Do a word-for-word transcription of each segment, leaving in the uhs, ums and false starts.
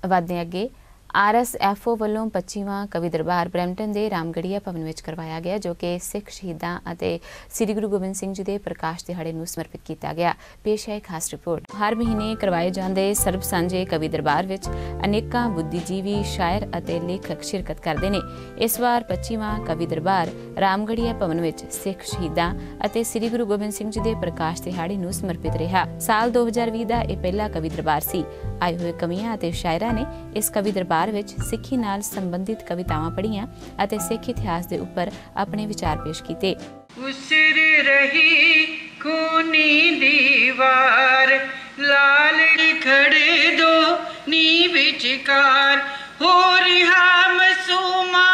ਵਧਦੇ ਅੱਗੇ R S F O ਵੱਲੋਂ पच्चीवां कवि दरबार ब्रैम्पटन के रामगढ़िया भवन में करवाया गया जो कि सिख शहीदों और श्री गुरु गोबिंद सिंह जी के प्रकाश दिहाड़े को समर्पित किया गया। पेश है खास रिपोर्ट। हर महीने करवाए जाते सर्ब सांझे कवि दरबार में अनेक बुद्धिजीवी शायर और लेखक शिरकत करते हैं। इस बार पच्चीवां कवि दरबार रामगढ़िया भवन में सिख शहीदों और श्री गुरु गोबिंद सिंह जी के प्रकाश दिहाड़े को समर्पित रहा। साल दो हज़ार भी का यह पहला कवि दरबार सी। आए हुए कवियां और शायरां ने इस कवि दरबार विच सिੱਖੀ ਨਾਲ संबंधित कवितावां पढ़ियां ਅਤੇ सिख इतिहास के उपर अपने विचार पेश किए। उसिर रही खूनी दीवार लाल खड़े दो नी विचकार हो रिहा मसूमा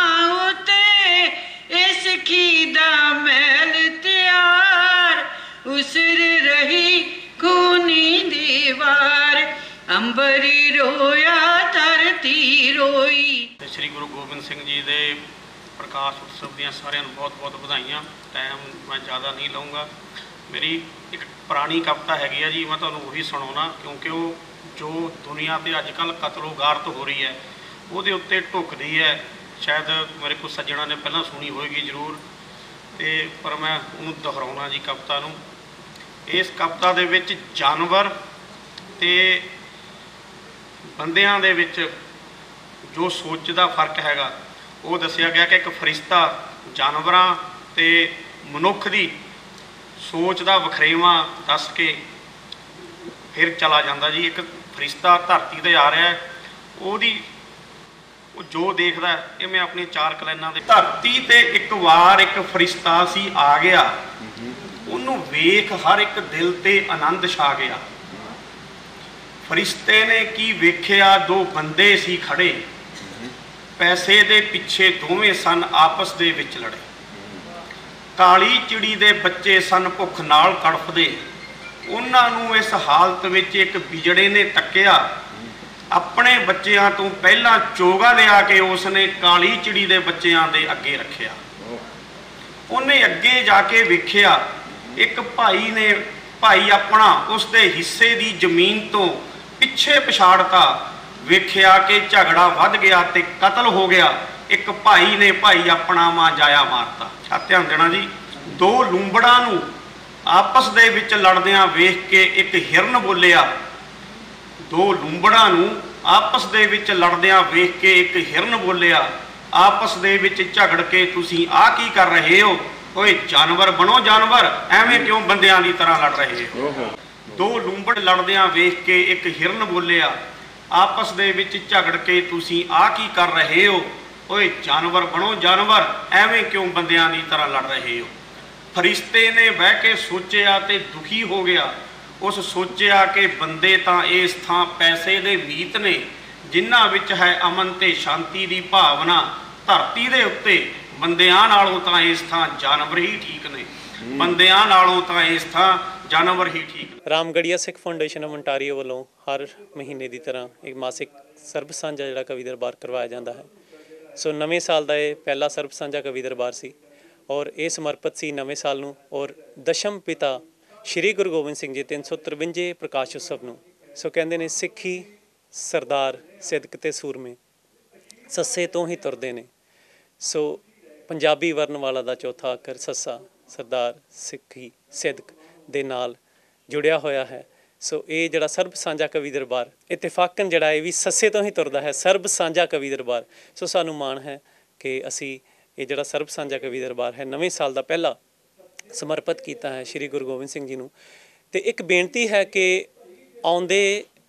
उते इस खीदा महल त्यार उसिर रही खूनी दीवार अंबरी रोया धरती रोई। श्री गुरु गोबिंद सिंह जी के प्रकाश उत्सव दियां सारिਆਂ ਨੂੰ बहुत बहुत ਵਧਾਈਆਂ। टाइम मैं ज़्यादा नहीं लऊँगा। मेरी एक पुरानी कविता हैगी है जी, मैं तुहानूं वही सुणाउणा क्योंकि वो जो दुनिया ते अजकल कतलो गारत हो रही है वो उत्ते ढुकदी है। शायद मेरे को सज्जणा ने पहलां सुनी होएगी जरूर, ते पर मैं उहनूं दोहराउणा जी कविता नूं। इस कविता दे विच जानवर ते बंदियां दे विच जो सोच का फर्क हैगा वो दसिया गया कि एक फरिश्ता जानवरां ते मनुख की सोच का वखरेवा दस के फिर चला जाता जी। एक फरिश्ता धरती ते आ रहा है, ओदी वो जो देखदा ये मैं अपनी चार कलैनां दे धरती ते एक वार एक फरिश्ता सी आ गया, उन्होंने वेख हर एक दिल ते आनंद छा गया। फरिश्ते ने की वेख्या दो बंदे सी खड़े, पैसे दे पिछे दोवें सन आपस दे विच लड़े। काली चिड़ी दे बच्चे सन भुख नाल तड़फदे, उन्हां नूं इस हालत विच एक बिजड़े ने तक्किया। अपने बच्चियां तो पहला चोगा लिया के उसने काली चिड़ी दे बच्चियां दे अगे रखिया। उन्हें अगे जाके वेख्या एक भाई ने भाई अपना उसके हिस्से की जमीन तो पिछे पछाड़ता। वेख्या कि झगड़ा वध गया ते कतल हो गया। एक भाई ने भाई अपना मां जाया मारता। आ ध्यान देना जी, दो लूंबड़ा नूं आपस दे विच लड़दियां वेख के एक हिरन बोलिया। दो लूंबड़ा नूं आपस दे विच लड़दियां वेख के एक हिरन बोलिया, आपस दे विच झगड़ के तुसीं आ की कर रहे हो? ओए जानवर बनो जानवर, एवें क्यों बंदियां दी तरह लड़ रहे हो? दो लूंबड़ लड़दियां वेख के एक हिरन बोलिया, आपस दे विच झगड़ के तुसीं आ की कर रहे हो? ओए जानवर बनो जानवर, एवें क्यों बंदियां दी तरह लड़ रहे हो? फरिश्ते ने बह के सोचिया ते दुखी हो गया। उस सोचिया कि बंदे तां इस थां पैसे दे मीत ने, जिन्हां विच है अमन ते शांति दी भावना। धरती दे उत्ते बंदियां नालों तां इस थां जानवर ही ठीक ने, बंदियां नालों तां इस थां जानवर ही ठीक। Ramgarhia Sikh foundation of Ontario वालों हर महीने की तरह एक मासिक सर्ब सांझा जिहड़ा कवि दरबार करवाया जाता है। सो नवें साल का यह पहला सर्ब सांझा कवि दरबार सी और ये समर्पित सी नवें साल नूं और दशम पिता श्री गुरु गोबिंद सिंह जी तीन सौ तरवंजे प्रकाश उत्सव नूं। सो कहते ने सिक्खी सरदार सिदक ते सूरमे सस्से तो ही तुरदे ने। सो पंजाबी वर्णमाला का चौथा अखर सस्सा सरदार सिक्खी सिदक दे नाल जुड़िया होया है। सो ये जड़ा सर्ब सांझा कवि दरबार इतफाकन जड़ा ये भी सस्से तो ही तुरदा है, सर्ब सांझा कवि दरबार। सो सानू माण है कि असी ये जड़ा सर्ब सांझा कवि दरबार है नवें साल का पहला समर्पित किया है श्री गुरु गोबिंद सिंह जी नूं। ते एक बेनती है कि आउंदे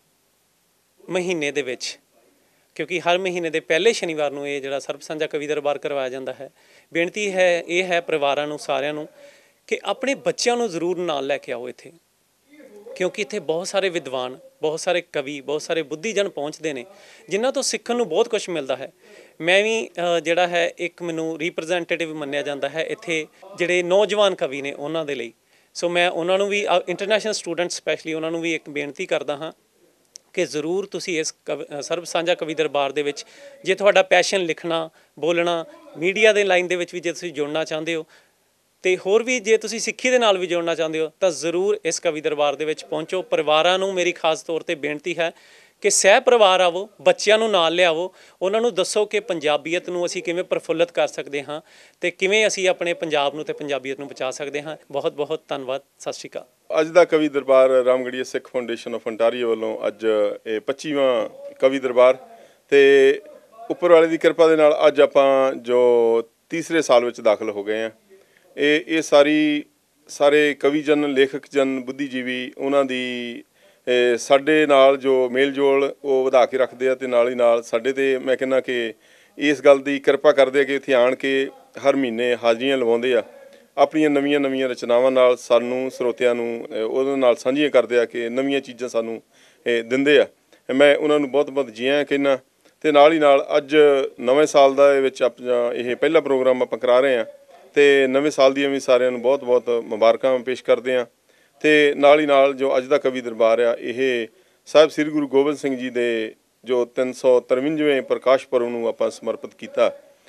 महीने दे विच, क्योंकि हर महीने के पहले शनिवार नूं ये जड़ा सर्ब सांझा कवि दरबार करवाया जाता है। बेनती है ये है परिवारां नूं सारिआं नूं कि अपने बच्चों नूं जरूर नाल लैके आओ इत्थे, क्योंकि इत्थे बहुत सारे विद्वान, बहुत सारे कवि, बहुत सारे बुद्धिजन पहुँचते हैं जिन्हां तो सीखण नूं बहुत कुछ मिलता है। मैं भी जिहड़ा है एक मैनूं रिप्रजेंटेटिव मन्निया जाता है इत्थे जिहड़े नौजवान कवि ने उन्हां दे लई। सो मैं उन्हां नूं भी इंटरनैशनल स्टूडेंट स्पैशली उन्हां नूं भी एक बेनती करदा हाँ कि जरूर तुसी इस कवि सर्ब सांझा कवि दरबार दे विच जे तुहाडा पैशन लिखना बोलना मीडिया दे लाइन दे विच भी जे तुसी जुड़ना चाहते हो तो होर भी जे तुसी सिक्खी दे नाल भी जुड़ना चाहते हो तो जरूर इस कवि दरबार दे विच पहुँचो। परिवारां नूं मेरी खास तौर पर बेनती है ਕਿ ਸਹਿ ਪਰਿਵਾਰ ਆਵੋ, ਬੱਚਿਆਂ ਨੂੰ ਨਾਲ ਲਿਆਵੋ, ਉਹਨਾਂ ਨੂੰ ਦੱਸੋ ਕਿ ਪੰਜਾਬੀਅਤ ਨੂੰ ਅਸੀਂ ਕਿਵੇਂ ਪ੍ਰਫੁੱਲਤ ਕਰ ਸਕਦੇ ਹਾਂ ਤੇ ਕਿਵੇਂ ਅਸੀਂ ਆਪਣੇ ਪੰਜਾਬ ਨੂੰ ਤੇ ਪੰਜਾਬੀਅਤ ਨੂੰ ਬਚਾ ਸਕਦੇ ਹਾਂ। ਬਹੁਤ ਬਹੁਤ ਧੰਨਵਾਦ। ਸਤਿ ਸ਼੍ਰੀ ਅਕਾਲ। ਅੱਜ ਦਾ ਕਵੀ ਦਰਬਾਰ Ramgarhia Sikh foundation of Ontario ਵੱਲੋਂ ਅੱਜ ਇਹ ਪੱਚੀਵਾਂ ਕਵੀ ਦਰਬਾਰ ਤੇ ਉੱਪਰ ਵਾਲੇ ਦੀ ਕਿਰਪਾ ਦੇ ਨਾਲ ਅੱਜ ਆਪਾਂ ਜੋ ਤੀਸਰੇ ਸਾਲ ਵਿੱਚ ਦਾਖਲ ਹੋ ਗਏ ਹਾਂ। ਇਹ ਇਹ ਸਾਰੀ ਸਾਰੇ ਕਵੀ ਜਨ, ਲੇਖਕ ਜਨ, ਬੁੱਧੀਜੀਵੀ ਉਹਨਾਂ ਦੀ ਸਾਡੇ ਨਾਲ ਜੋ ਮੇਲ ਜੋਲ ਉਹ ਵਧਾ ਕੇ ਰੱਖਦੇ ਆ ਤੇ ਨਾਲ ਹੀ ਨਾਲ ਸਾਡੇ ਤੇ ਮੈਂ ਕਹਿੰਦਾ ਕਿ ਇਸ ਗੱਲ ਦੀ ਕਿਰਪਾ ਕਰਦੇ ਆ ਕਿ ਇੱਥੇ ਆਣ ਕੇ ਹਰ ਮਹੀਨੇ ਹਾਜ਼ਰੀਆਂ ਲਵਾਉਂਦੇ ਆ, ਆਪਣੀਆਂ ਨਵੀਆਂ ਨਵੀਆਂ ਰਚਨਾਵਾਂ ਨਾਲ ਸਾਨੂੰ ਸਰੋਤਿਆਂ ਨੂੰ ਉਹਦੇ ਨਾਲ ਸਾਂਝੀਆਂ ਕਰਦੇ ਆ ਕਿ ਨਵੀਆਂ ਚੀਜ਼ਾਂ ਸਾਨੂੰ ਦਿੰਦੇ ਆ। ਮੈਂ ਉਹਨਾਂ ਨੂੰ ਬਹੁਤ ਬਹੁਤ ਜੀ ਆਇਆਂ ਕਹਿੰਦਾ ਤੇ ਨਾਲ ਹੀ ਨਾਲ ਅੱਜ ਨਵੇਂ ਸਾਲ ਦਾ ਵਿੱਚ ਆਪਣਾ ਇਹ ਪਹਿਲਾ ਪ੍ਰੋਗਰਾਮ ਆਪਾਂ ਕਰਾ ਰਹੇ ਹਾਂ ਤੇ ਨਵੇਂ ਸਾਲ ਦੀਆਂ ਵੀ ਸਾਰਿਆਂ ਨੂੰ ਬਹੁਤ ਬਹੁਤ ਮੁਬਾਰਕਾਂ ਪੇਸ਼ ਕਰਦੇ ਹਾਂ। ਤੇ ਨਾਲ ਹੀ ਨਾਲ ਜੋ ਅੱਜ ਦਾ ਕਵੀ ਦਰਬਾਰ ਆ ਇਹ ਸਾਹਿਬ ਸ੍ਰੀ ਗੁਰੂ ਗੋਬਿੰਦ ਸਿੰਘ ਜੀ ਦੇ ਜੋ ਤਿੰਨ ਸੌ ਤਰਵੰਜਵੇਂ ਪ੍ਰਕਾਸ਼ ਪੁਰਬ ਨੂੰ ਆਪਾਂ ਸਮਰਪਿਤ ਕੀਤਾ।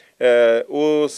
ਉਸ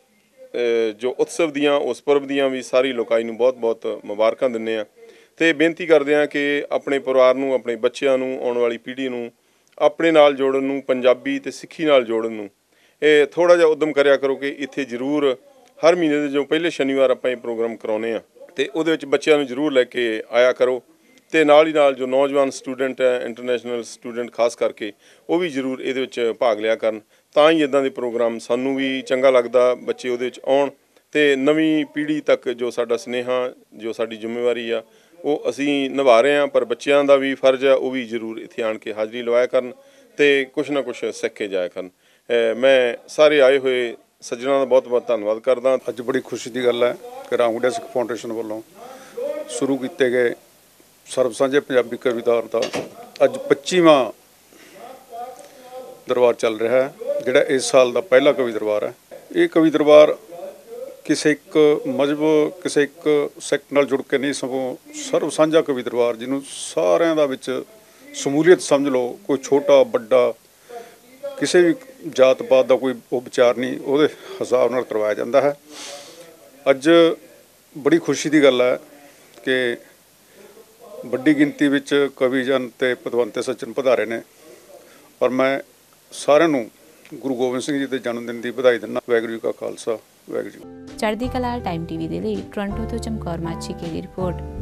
ਜੋ ਉਤਸਵ ਦੀਆਂ, ਉਸ ਪੁਰਬ ਦੀਆਂ ਵੀ ਸਾਰੀ ਲੋਕਾਈ ਨੂੰ ਬਹੁਤ ਬਹੁਤ ਮੁਬਾਰਕਾਂ ਦਿੰਦੇ ਹਾਂ ਤੇ ਬੇਨਤੀ ਕਰਦੇ ਹਾਂ ਕਿ ਆਪਣੇ ਪਰਿਵਾਰ ਨੂੰ, ਆਪਣੇ ਬੱਚਿਆਂ ਨੂੰ, ਆਉਣ ਵਾਲੀ ਪੀੜ੍ਹੀ ਨੂੰ ਆਪਣੇ ਨਾਲ ਜੋੜਨ ਨੂੰ, ਪੰਜਾਬੀ ਤੇ ਸਿੱਖੀ ਨਾਲ ਜੋੜਨ ਨੂੰ ਇਹ ਥੋੜ੍ਹਾ ਜਿਹਾ ਉਦਮ ਕਰਿਆ ਕਰੋ ਕਿ ਇੱਥੇ ਜ਼ਰੂਰ ਹਰ ਮਹੀਨੇ ਦੇ ਜੋ ਪਹਿਲੇ ਸ਼ਨੀਵਾਰ ਆਪਾਂ ਇਹ ਪ੍ਰੋਗਰਾਮ ਕਰਾਉਂਦੇ ਹਾਂ ਤੇ ਉਹਦੇ ਵਿੱਚ ਬੱਚਿਆਂ ਨੂੰ ਜ਼ਰੂਰ ਲੈ ਕੇ ਆਇਆ ਕਰੋ ਤੇ ਨਾਲ ਹੀ ਨਾਲ ਜੋ ਨੌਜਵਾਨ ਸਟੂਡੈਂਟ ਹੈ, ਇੰਟਰਨੈਸ਼ਨਲ ਸਟੂਡੈਂਟ ਖਾਸ ਕਰਕੇ, ਉਹ ਵੀ ਜ਼ਰੂਰ ਇਹਦੇ ਵਿੱਚ ਭਾਗ ਲਿਆ ਕਰਨ। ਤਾਂ ਹੀ ਇੱਦਾਂ ਦੇ ਪ੍ਰੋਗਰਾਮ ਸਾਨੂੰ ਵੀ ਚੰਗਾ ਲੱਗਦਾ, ਬੱਚੇ ਉਹਦੇ ਵਿੱਚ ਆਉਣ ਤੇ ਨਵੀਂ ਪੀੜ੍ਹੀ ਤੱਕ ਜੋ ਸਾਡਾ ਸੁਨੇਹਾ, ਜੋ ਸਾਡੀ ਜ਼ਿੰਮੇਵਾਰੀ ਆ ਉਹ ਅਸੀਂ ਨਿਭਾ ਰਹੇ ਹਾਂ। ਪਰ ਬੱਚਿਆਂ ਦਾ ਵੀ ਫਰਜ਼ ਆ, ਉਹ ਵੀ ਜ਼ਰੂਰ ਇੱਥੇ ਆਣ ਕੇ ਹਾਜ਼ਰੀ ਲਵਾਇਆ ਕਰਨ ਤੇ ਕੁਛ ਨਾ ਕੁਛ ਸਿੱਖ ਕੇ ਜਾਇਆ ਕਰਨ। ਮੈਂ ਸਾਰੇ ਆਏ ਹੋਏ ਸੱਜਣਾਂ ਦਾ ਬਹੁਤ ਬਹੁਤ ਧੰਨਵਾਦ ਕਰਦਾ। ਅੱਜ ਬੜੀ ਖੁਸ਼ੀ ਦੀ ਗੱਲ ਹੈ ਕਿ ਰਾਮਗੜੀਆ ਸਿੱਖ ਫਾਊਂਡੇਸ਼ਨ ਵੱਲੋਂ ਸ਼ੁਰੂ ਕੀਤੇ ਗਏ ਸਰਬ ਸਾਂਝੇ ਪੰਜਾਬੀ ਕਵੀਦਾਰ ਦਾ ਅੱਜ ਪੱਚੀਵਾਂ ਦਰਬਾਰ ਚੱਲ ਰਿਹਾ ਹੈ, ਜਿਹੜਾ ਇਸ ਸਾਲ ਦਾ ਪਹਿਲਾ ਕਵੀ ਦਰਬਾਰ ਹੈ। ਇਹ ਕਵੀ ਦਰਬਾਰ ਕਿਸੇ ਇੱਕ ਮਜ਼ਹਬ, ਕਿਸੇ ਇੱਕ ਸੈਕਟ ਨਾਲ ਜੁੜ ਕੇ ਨਹੀਂ, ਸਗੋਂ ਸਰਬ ਸਾਂਝਾ ਕਵੀ ਦਰਬਾਰ ਜਿਹਨੂੰ ਸਾਰਿਆਂ ਦਾ ਵਿੱਚ ਸ਼ਮੂਲੀਅਤ ਸਮਝ ਲਓ, ਕੋਈ ਛੋਟਾ ਵੱਡਾ ਕਿਸੇ ਵੀ ਜਾਤ ਪਾਤ ਦਾ ਕੋਈ ਉਹ ਵਿਚਾਰ ਨਹੀਂ, ਉਹਦੇ ਹਿਸਾਬ ਨਾਲ ਕਰਵਾਇਆ ਜਾਂਦਾ ਹੈ। ਅੱਜ ਬੜੀ ਖੁਸ਼ੀ ਦੀ ਗੱਲ ਹੈ ਕਿ ਵੱਡੀ ਗਿਣਤੀ ਵਿੱਚ ਕਵੀ ਜਨ ਤੇ ਪਤਵੰਤੇ ਸੱਜਣ ਪਧਾਰੇ ਨੇ ਔਰ ਮੈਂ ਸਾਰਿਆਂ ਨੂੰ ਗੁਰੂ ਗੋਬਿੰਦ ਸਿੰਘ ਜੀ ਦੇ ਜਨਮ ਦਿਨ ਦੀ ਵਧਾਈ ਦਿੰਦਾ। ਵਾਹਿਗੁਰੂ ਜੀ ਕਾ ਖਾਲਸਾ, ਵਾਹਿਗੁਰੂ ਜੀ। ਚੜ੍ਹਦੀ ਕਲਾ ਟਾਈਮ ਟੀਵੀ ਦੇ ਲਈ ਟੋਰਾਂਟੋ ਤੋਂ ਚਮਕੌਰ ਮਾਛੀਕੇ ਦੀ ਰਿਪੋਰਟ।